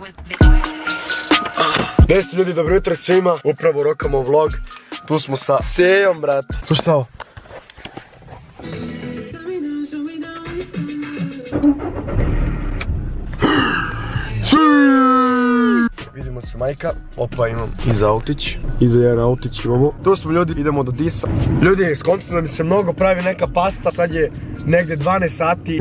Gdje ste ljudi, dobro jutro svima, upravo rokamo vlog. Tu smo sa Sejom, brat. To šta ovo? Vidimo se majka, opa imam iza autić, iza jedan autić imamo. Tu smo ljudi, idemo do Disa. Ljudi, skontno da mi se mnogo pravi neka pasta, sad je negdje 12 sati.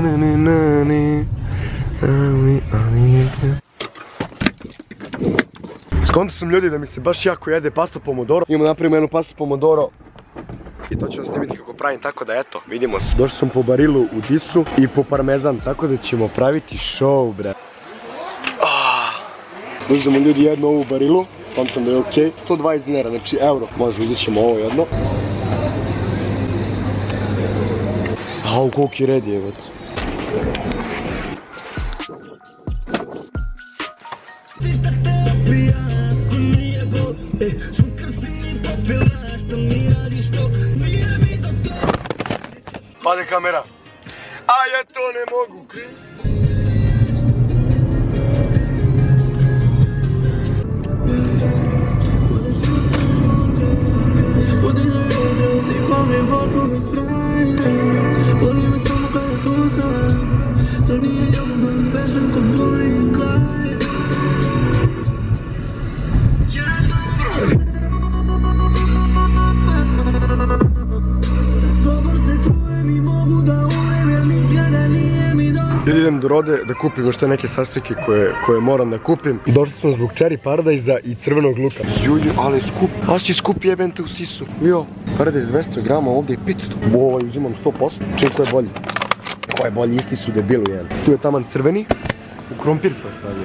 Skontno sam ljudi da mi se baš jako jede pasta pomodoro. Imamo napravimo jednu pastu pomodoro i to ću vam snimiti kako pravim, tako da eto, vidimo se. Došao sam po barilu u Disu i po parmezan, tako da ćemo praviti show, bre. Uzmemo ljudi jednu ovu barilu, pamtim da je okej, 120 dinara, znači euro, može uzet ćemo ovo jedno. Au, koliki red je, evo. Pade kamera. A ja to ne mogu. Idem do Rode da kupim još te neke sastojke koje moram da kupim. Došli smo zbog Cherry Paradise-a i crvenog luka. Ljudi, ali je skup. Baš je skup, jebente u sisu. Jo, Paradise 200 grama, ovdje je 500. Ovaj uzimam 100%. Čim ko je bolji? Ko je bolji, isti su debilu jedan. Tu je taman crveni. U krompir sam stavio.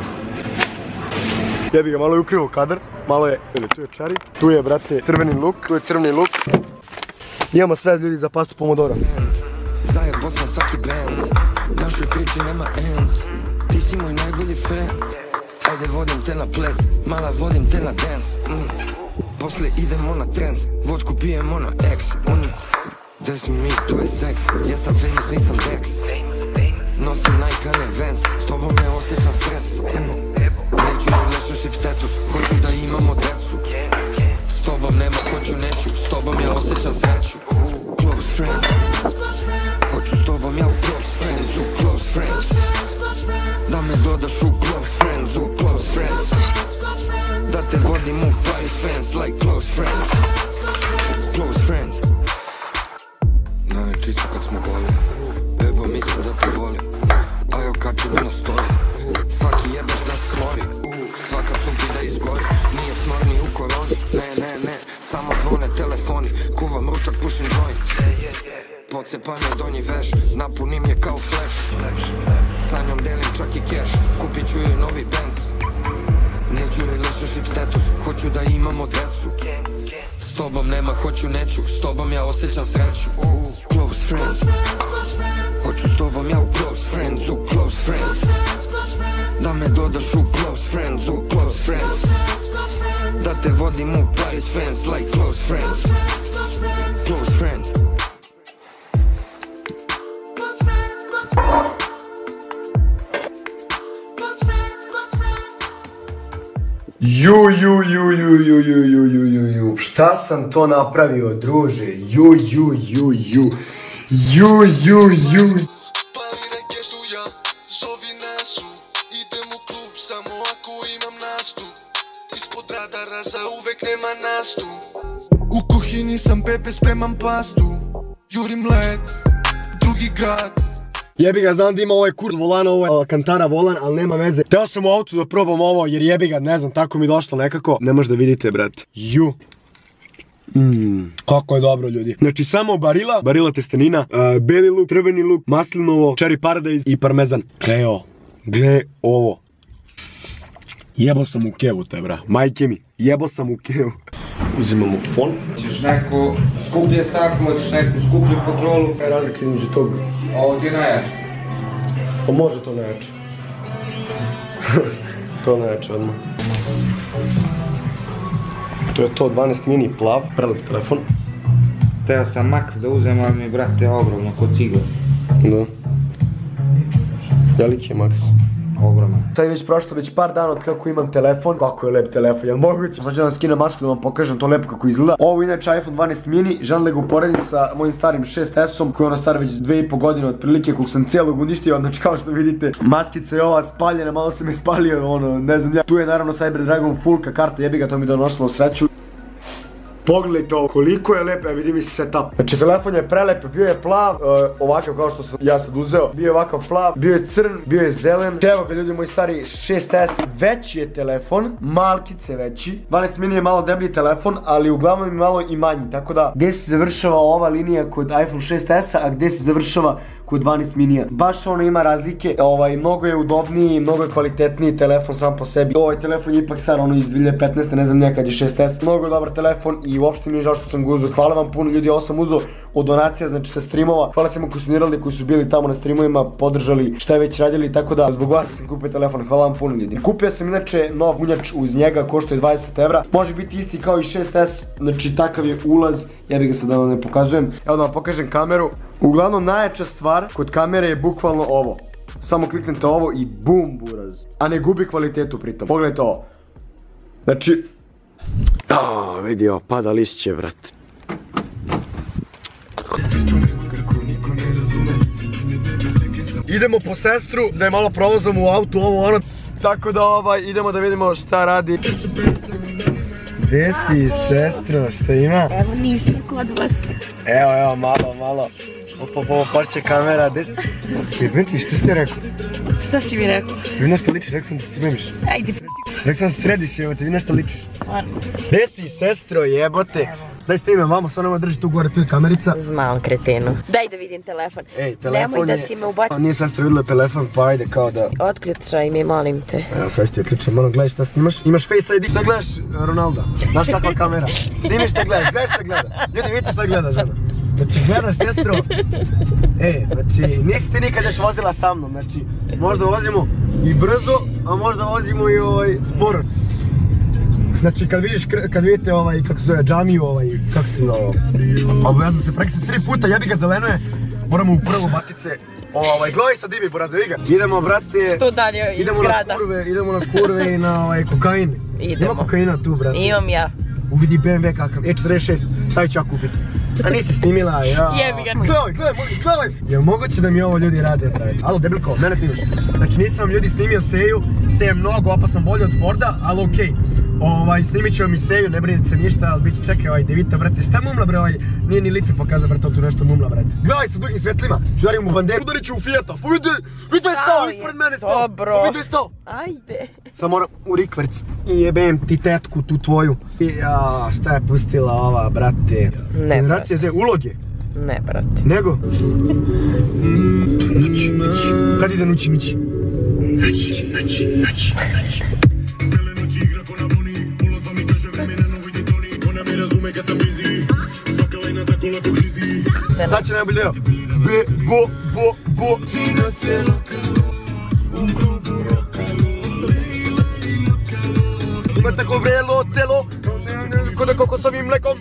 Jebi ga, malo je ukrivo kadar. Malo je, tu je Cherry. Tu je, brate, crveni luk. Tu je crveni luk. Imamo sve ljudi za pastu pomodora. Zajebo sam svaki band, našoj priči nema end. Ti si moj najbolji friend. Ajde vodim te na ples, mala vodim te na dance. Posle idemo na trance, vodku pijemo na X. Desi mi, to je seks, ja sam famous, nisam Dex. Nosim Nike, a ne Vans, s tobom ne osjećam stres. Neću relationship status, hoću da imamo decu. S tobom nema, hoću neću, s tobom ja osjećam sreću. Close friends, hoću s tobom ja u close friends, u close friends. Da me dodaš u close friends, u close friends. Da te vodim u Paris fans, like close friends. Close friends. Najčisto kad smo goli, bebo mislim da te volim. A jo kačim na stoji, svaki jebeš da smori. Svaka cunti da izgori, nije smor ni u koroni. Ne, samo zvone telefoni, kuvam ručak, pušim joint. Pocepane donji veš, napunim je kao flash. Sa njom delim čak i cash, kupit ću joj novi Benz. Neću relationship status, hoću da imamo decu. S tobom nema, hoću neću, s tobom ja osjećam sreću. Close friends, hoću s tobom ja u close friends, u close friends. Da me dodaš u close friends, u close friends. Da te vodim u Paris fans, like close friends. Close friends. Šta sam to napravio, druže? Pali raketu ja, zovi nasu. Idem u klub samo ako imam nastup. Ispod radara za uvek nema nastup. U kuhinji sam Pepe, spremam pastu. Jurim led, drugi grad. Jebi ga, znam da ima ovaj kurt volan, ovo je Alcantara volan, ali nema veze. Teo sam u autu da probam ovo, jer jebi ga, ne znam, tako mi došlo nekako. Ne možda vidite, brate. Kako je dobro, ljudi. Znači, samo barila testenina, beli luk, crveni luk, maslinovo, Cherry Paradise i parmezan. Gle ovo. Jebo sam u kevu te, bra. Majke mi, jebo sam u kevu. Uzimamo fon. Hoćeš neku skuplje staklo, hoćeš neku skuplju kontrolu. Kaj je razlika između tog? Ovo ti je najjače. Pa može to najjače. To najjače odmah. To je to, 12 mini plav, prelep telefon. Teo sam Max da uzem, ali mi brate ogromno kod cigla. Da. Veliki je Max. ogroman. Sad je već prošlo već par dana od kako imam telefon. Kako je lep telefon, jel moguće? Sad ću da vam skinem masku da vam pokažem to lepo kako izgleda. Ovo je inače iPhone 12 mini, želim da ga uporedim sa mojim starim 6S-om koji je ono star već 2,5 godine otprilike, kog sam cijelog uništio, znači kao što vidite maskica je ova spaljena, malo sam je spalio, ono, ne znam ja. Tu je naravno Cyber Dragon Fullka karta, jebi ga, to mi donosilo sreću. Pogledajte ovo, koliko je lepo, vidi mi se setup. Znači telefon je prelep, bio je plav, ovakav kao što sam ja sad uzeo. Bio je ovakav plav, bio je crn, bio je zelen. Evo ga ljudi, moj stari 6S, veći je telefon, malkice veći. 12 mini je malo deblji telefon, ali uglavnom je malo i manji. Tako da, gdje se završava ova linija kod iPhone 6S-a, a gdje se završava kod 12 minija. Baš ono ima razlike, mnogo je udobniji, mnogo je kvalitetniji telefon sam po sebi. Ovaj telefon je ipak star, ono iz 2015. ne znam nekad je 6S. Mnogo je dobar telefon i uopšte mi je žao što sam ga uzeo. Hvala vam puno ljudi, ovo sam uzeo od donacija, znači sa streamova. Hvala svima koji su donirali, koji su bili tamo na streamovima, podržali, šta je već radili, tako da zbog vas sam kupio telefon. Hvala vam puno ljudi. Kupio sam inače nov punjač uz njega, koštuje 20 evra. Može biti isti kao i 6S, znači takav je ulaz. Ja bih ga sad da vam ne pokazujem. Evo da vam pokažem kameru. Uglavnom najjača stvar kod kamere je bukvalno ovo. Samo kliknete ovo i bum buraz. A ne gubi kvalitetu pritom. Pogledajte ovo. Znači... vidi ovo, pada lišće, vrat. Idemo po sestru, da je malo provozamo u autu, ovo ono. Tako da idemo da vidimo šta radi. Gdje si, sestro, šta ima? Evo ništa kod vas. Evo, malo. Ovo parče kamera, gdje si? Jebenti, što ste rekao? Šta si mi rekao? Vi nešto ličiš, rekao sam da se smemiš. Ajde. Rekao sam da se središ, evo te, vi nešto ličiš. Stvarno. Gdje si, sestro, jebote? Daj snime vamo, sad nama drži tu gore, tu je kamerica. Znam, kretenu. Daj da vidim telefon. Ej, telefon nemoj da si me ubacio. Nije sestra vidjela telefon, pa ajde kao da... Otključaj mi, molim te. Evo, sve ti otključam, moram gledaj šta snimaš. Imaš Face ID, šta gledaš Ronalda? Znaš kakva kamera? Snimiš šta gledaš, gledaš šta gleda. Ljudi, vidite šta gleda žena. Znači, gledaš sestro. Znači, nisi ti nikad još vozila sa mnom, znači, možda vozimo i brzo, a možda vozimo i sporo. Znači kad vidite kako se zove džamiju, kako se zove obavezno se prekse 3 puta, jebi ga zeleno je, moramo u prvo batice, gledaj sad divi poraze, vidi ga. Idemo brate, što dalje iz grada? Idemo na kurve i na kokain. Idemo. Ima kokaina tu brate. Imam ja. Uvidi BMW kakav, E46, taj ću ja kupiti. A nisi snimila, ja. Jebi ga. Gledaj. Je moguće da mi ovo ljudi rade, brate? Alo, debilko, mene snimaš. Znači nisam vam ljudi snimio Seju, Seja je mnogo opasan, bolji od Forda, ali okej. Snimit ću vam i Seju, ne brinite se ništa, ali bit će, čekaj, Devita, brate, šta mumla bre, nije ni lice pokazao, brate, tu nešto mumla, brate. Gledaj sa dugim svetlima, udarim mu banderu, udarit ću u Fijata, pa vidi je stao, ispred mene stao, pa vidi je stao. Ajde. Sam moram u rikverc i jebem ti tetku tu tvoju. Ja, šta je pustila ova, brate? Ne, Generacija Z, uloge? Ne, brate. Nego? Kad ide nući mići? Noći. Sad će najbolj deo. Bo. Ima tako vrelo telo, ko da kokosovim mlekom.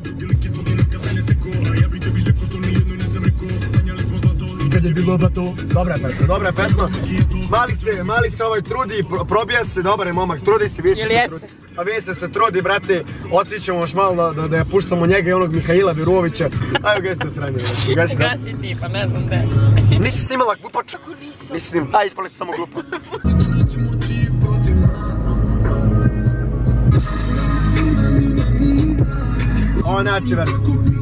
Kad je bilo blato, dobra pesma. Mali se trudi, probija se, dobar je momak, trudi se, više se trudi. A više se trudi, brate, osjećamo još malo da ja puštamo njega i onog Mihajla Biruovića. Ajmo gasite sranje, brate. Gasi ti, pa ne znam gde. Nisi snimala glupača? Nisi snimala, aj ispali se samo glupa. Ovo je najjači vers.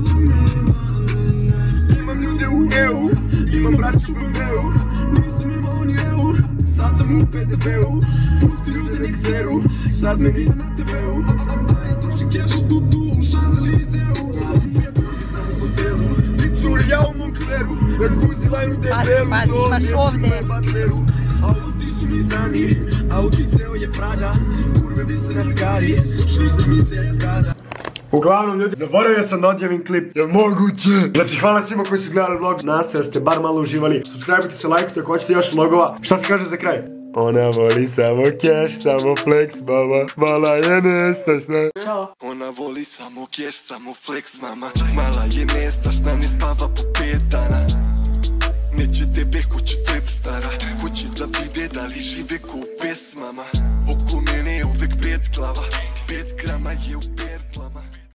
Imam ljude u EU, imam braću u EU, nisam imao ni eur, sad sam u PDV-u, pusti ljude nek seru, sad me vide na TV-u, a ja trošim kešu tu, u Šanzelizeju, svijet drugi sam u hotelu, ti curi ja u Moncleru, već buzilaju debelu, pazi, imaš ovdje. Auti su mi znani, auti ceo je Prada, kurve vise na gari, šlite mi se zgrada. Uglavnom ljudi, zaboravio sam da odjavim klip, jel moguće? Znači hvala svima koji su gledali vlog, nadam se da ste bar malo uživali. Subscribe-ite se, lajkujte ako hoćete još vlogova. Šta se kaže za kraj? Ona voli samo cash, samo flex, mama, mala je nestašna. Ćao. Ona voli samo cash, samo flex, mama, mala je nestašna, ne spava po 5 dana. Neće tebe, hoće trep stara. Hoće da vide da li žive ko u pesmama. Oko mene je uvek 5 glava, 5 grama je u